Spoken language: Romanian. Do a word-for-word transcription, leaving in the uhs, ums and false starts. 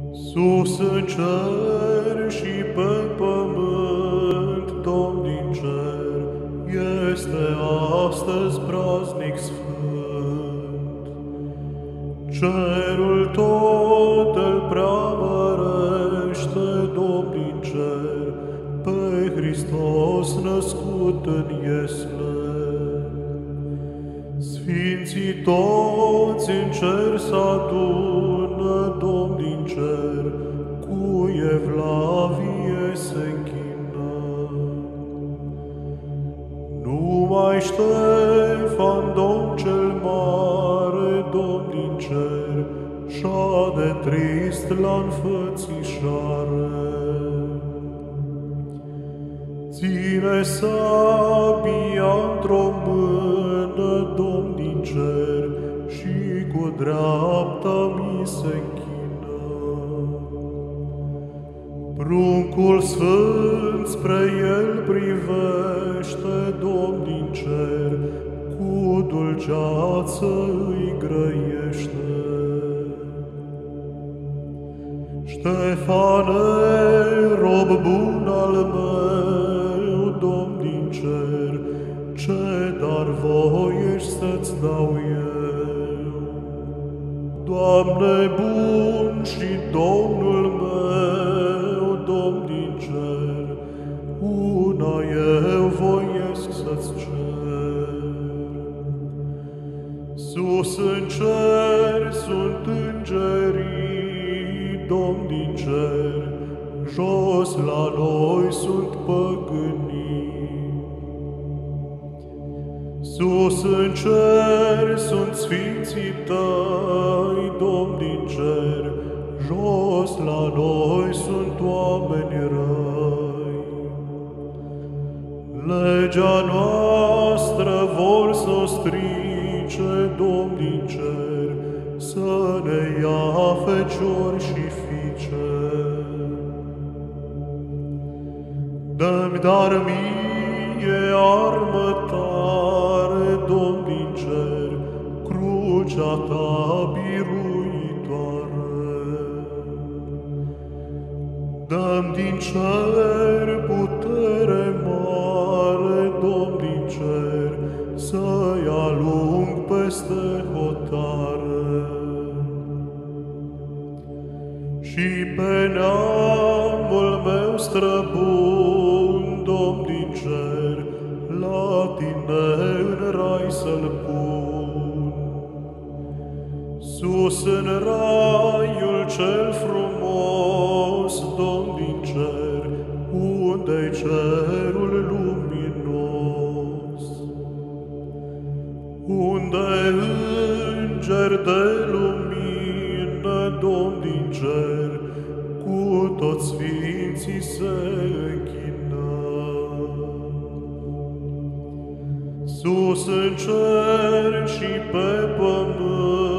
Sus în cer și pe pământ, Domn din cer, este astăzi praznic sfânt. Cerul tot îl preamărește, Domn din cer, pe Hristos născut în iesle. Sfinții toți în cer s-adună, Domn din cer, cu evlavie se închină. Numai Ștefan, Domn cel mare, Domn din cer, șade trist la înfățișare. Ține sabia într-o mână, Domn din cer, și cu dreapta mi se închină. Pruncul sfânt spre el privește, Domn din cer, cu dulceață îi grăiește. Ștefane, rob bun al meu, Domn din cer, ce dar voiești să-ți dau eu? Doamne bun și Domnul meu, Domn din cer, una eu voiesc să-ți cer. Sus în cer sunt îngerii, Domn din cer, jos la noi sunt păgânii. Sus în cer sunt sfinții tăi, Domn din cer, jos la noi sunt oameni răi. Legea noastră vor să o strice, Domn din cer, să ne ia feciori și fiice. Dă-mi dar mie armă tare, Domn din cer, crucea ta biruitoare. Dă-mi din cer putere mare, Domn din cer, să-i alung peste hotare. Și pe neamul meu străbun, Domn din cer, la tine în rai să-l pun. Sus în raiul cel frumos, Domn din cer, unde-i cerul luminos, unde înger de lumină, Domn din cer, cu toți sfinții se închină. Sus în cer și pe pământ,